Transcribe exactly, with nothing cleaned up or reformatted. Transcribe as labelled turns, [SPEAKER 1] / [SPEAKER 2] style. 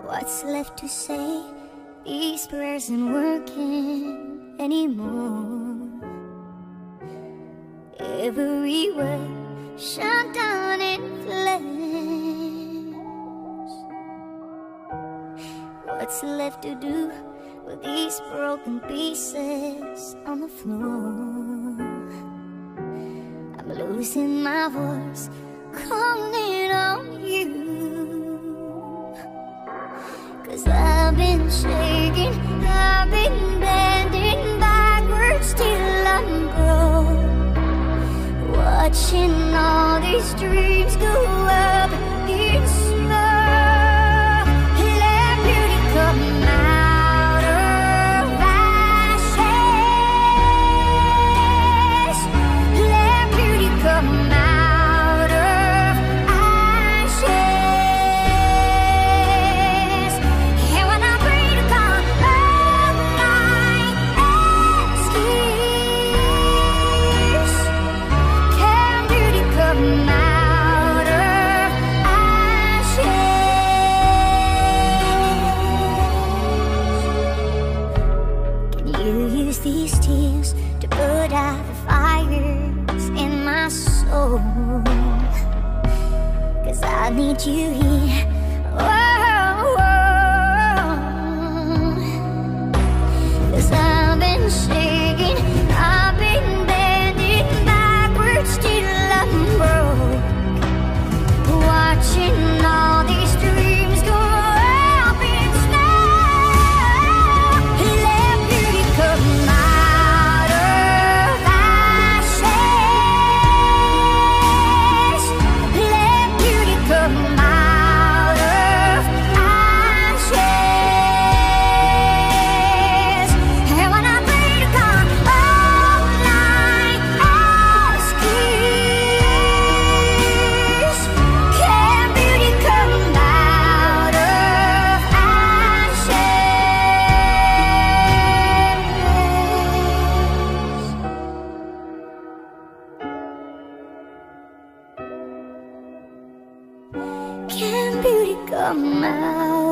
[SPEAKER 1] What's left to say? These prayers ain't working anymore. Every word shut down in flames. What's left to do with these broken pieces on the floor? I'm losing my voice, calling on you. 'Cause I've been shaking, I've been bending backwards till I'm broke, watching all these dreams go up in smoke. Let beauty come out of ashes. Let beauty come out. These tears to put out the fires in my soul, 'cause I need you here. Oh, oh. 'Cause I've been shaking, I've been bending backwards till I'm broke, watching all these dreams go up in smoke. Let beauty come out. Can beauty come out?